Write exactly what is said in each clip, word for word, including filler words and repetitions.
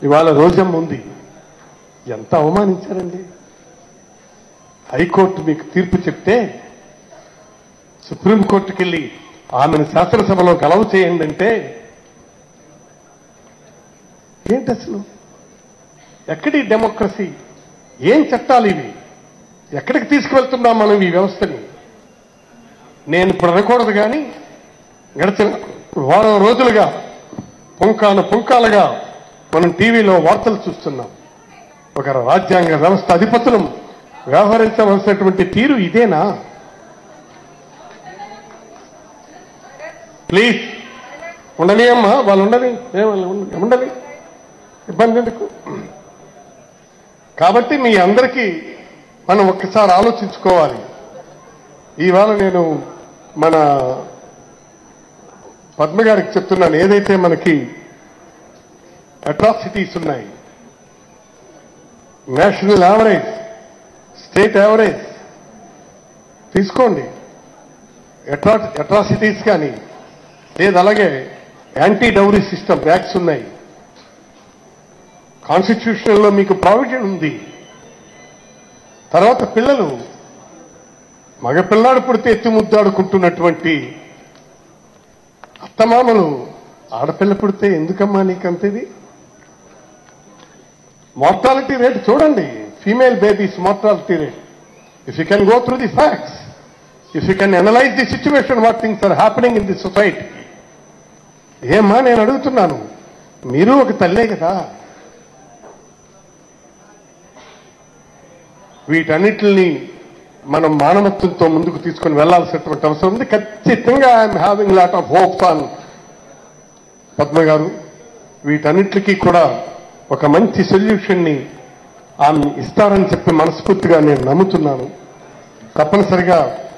ఇవాళ రోజమ్మ ఉంది. ఎంత అవమానించారండి. హైకోర్టు మీకు తీర్పు చెప్తే సుప్రీంకోర్టుకి వెళ్ళి ఆమెను శాసనసభలో గలవ చేయండి అంటే ఏంటి అసలు? ఎక్కడి డెమోక్రసీ? ఏం చట్టాలు ఇవి? ఎక్కడికి తీసుకువెళ్తున్నాం మనం ఈ వ్యవస్థని? నేను ఇప్పుడు అనకూడదు కానీ గడిచిన వారం రోజులుగా పుంకాను పుంకాలుగా మనం టీవీలో వార్తలు చూస్తున్నాం. ఒక రాజ్యాంగ వ్యవస్థ అధిపతులు వ్యవహరించవలసినటువంటి తీరు ఇదేనా? ప్లీజ్ ఉండని అమ్మా, వాళ్ళు ఉండని ఉండని ఇబ్బంది ఎందుకు? కాబట్టి మీ అందరికీ మనం ఒక్కసారి ఆలోచించుకోవాలి. ఇవాళ నేను మన పద్మ గారికి చెప్తున్నాను, ఏదైతే మనకి అట్రాసిటీస్ ఉన్నాయి, నేషనల్ యావరేజ్, స్టేట్ యావరేజ్ తీసుకోండి. అట్రా అట్రాసిటీస్ కానీ లేదు, అలాగే యాంటీ డౌరీ సిస్టమ్ యాక్ట్స్ ఉన్నాయి. కాన్స్టిట్యూషన్లో మీకు ప్రావిజన్ ఉంది. తర్వాత పిల్లలు, మగపిల్లాడు పుడితే ఎత్తి ముద్దాడుకుంటున్నటువంటి అత్తమామలు, ఆడపిల్ల పుడితే ఎందుకమ్మా నీకంతది? మార్టాలిటీ రేట్ చూడండి, female babies mortality rate. If you can go through the facts, if you can analyse the situation, what things are happening in the society. ఏమ్మా నేను అడుగుతున్నాను, మీరు ఒక తల్లే కదా. వీటన్నిటిని మనం మానవత్వంతో ముందుకు తీసుకుని వెళ్లాల్సినటువంటి అవసరం ఉంది. ఖచ్చితంగా I'm having lot of hopes on Padma garu. వీటన్నిటికీ కూడా ఒక మంచి సొల్యూషన్ ని ఆమె ఇస్తారని చెప్పి మనస్ఫూర్తిగా నేను నమ్ముతున్నాను. తప్పనిసరిగా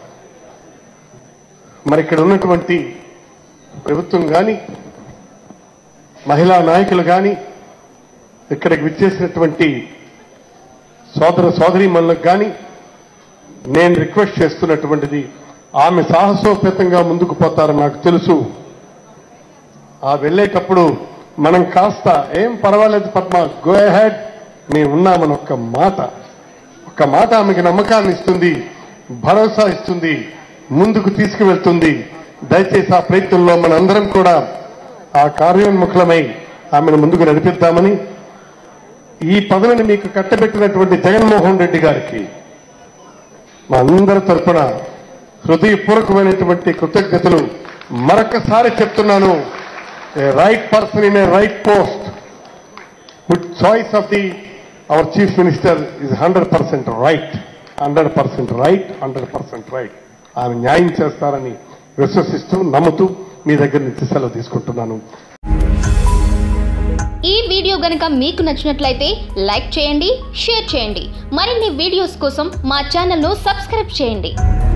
మరి ఇక్కడ ఉన్నటువంటి ప్రభుత్వం కానీ, మహిళా నాయకులు కానీ, ఇక్కడికి విచ్చేసినటువంటి సోదర సోదరీమణులకు కానీ నేను రిక్వెస్ట్ చేస్తున్నటువంటిది, ఆమె సాహసోపేతంగా ముందుకు పోతారని నాకు తెలుసు. ఆ వెళ్లేటప్పుడు మనం కాస్త ఏం పర్వాలేదు పద్మ, గో అహెడ్, మేము ఉన్నామని ఒక్క మాట ఒక్క మాట ఆమెకి నమ్మకాన్ని ఇస్తుంది, భరోసా ఇస్తుంది, ముందుకు తీసుకువెళ్తుంది. దయచేసి ఆ ప్రయత్నంలో మనందరం కూడా ఆ కార్యోన్ముఖులమై ఆమెను ముందుకు నడిపిద్దామని, ఈ పదవిని మీకు కట్టబెట్టినటువంటి జగన్మోహన్ రెడ్డి గారికి మా అందరి తరఫున హృదయపూర్వకమైనటువంటి కృతజ్ఞతలు మరొకసారి చెప్తున్నాను. A right person in a right post, good choice of the our chief minister is hundred percent right, hundred percent right, hundred percent right. ఆమె న్యాయం చేస్తారని విశ్వసిస్తూ నమ్ముతూ మీ దగ్గర నుంచి సెలవు తీసుకుంటున్నాను. ఈ వీడియో గనుక మీకు నచ్చినట్లయితే లైక్ చేయండి, షేర్ చేయండి. మరిన్ని వీడియోస్ కోసం మా ఛానల్ను సబ్స్క్రైబ్ చేయండి.